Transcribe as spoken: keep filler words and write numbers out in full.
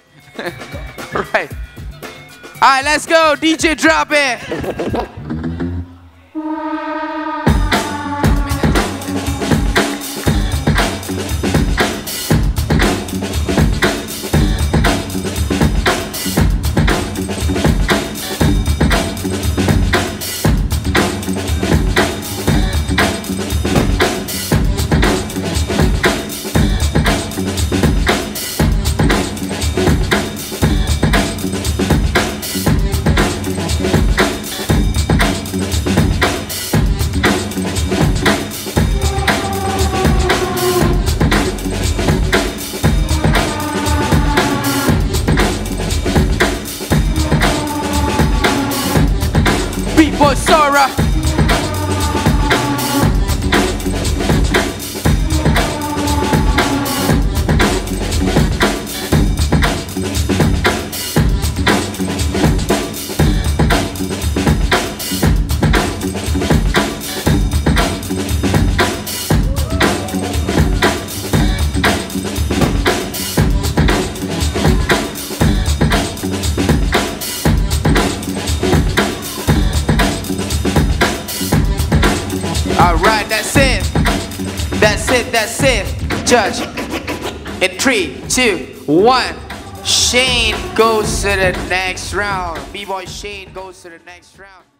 Right. Alright, let's go. D J, drop it. BBoy Sora. Alright, that's it. That's it, that's it. Judge. In three, two, one. Shane goes to the next round. BBoy Shane goes to the next round.